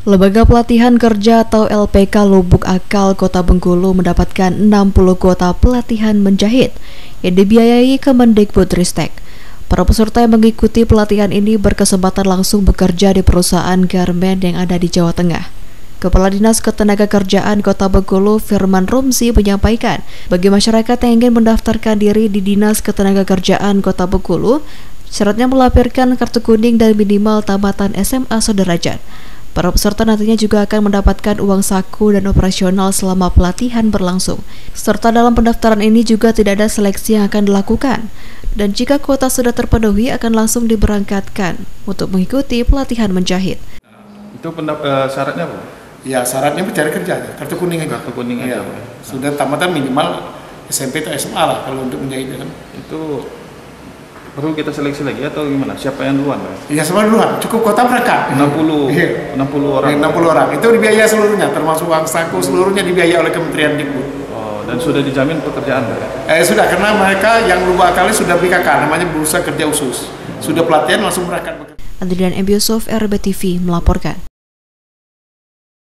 Lembaga Pelatihan Kerja atau LPK Lubuk Akal Kota Bengkulu mendapatkan 60 kuota pelatihan menjahit yang dibiayai Kemendikbudristek. Para peserta yang mengikuti pelatihan ini berkesempatan langsung bekerja di perusahaan garmen yang ada di Jawa Tengah. Kepala Dinas Ketenagakerjaan Kota Bengkulu, Firman Romzi, menyampaikan bagi masyarakat yang ingin mendaftarkan diri di Dinas Ketenagakerjaan Kota Bengkulu, syaratnya melampirkan kartu kuning dan minimal tamatan SMA sederajat. Para peserta nantinya juga akan mendapatkan uang saku dan operasional selama pelatihan berlangsung. Serta dalam pendaftaran ini juga tidak ada seleksi yang akan dilakukan. Dan jika kuota sudah terpenuhi akan langsung diberangkatkan untuk mengikuti pelatihan menjahit. Itu syaratnya apa? Ya, syaratnya mencari kerja, kartu kuning aja. Kartu kuning aja. Ya, sudah tamatan minimal SMP atau SMA lah kalau untuk menjahit kan. Itu perlu kita seleksi lagi atau gimana? Siapa yang duluan? Iya, semua duluan. Cukup kuota berangkat. 60 orang. 60 orang. Itu dibiayai seluruhnya, termasuk uang saku seluruhnya dibiayai oleh Kementerian Dikbud. Oh, dan sudah dijamin pekerjaan? Sudah, karena mereka yang lubuk akal sudah BKK, namanya Bursa Kerja Khusus. Sudah pelatihan langsung berangkat bekerja. Adrian M. Yusuf, RBTV melaporkan.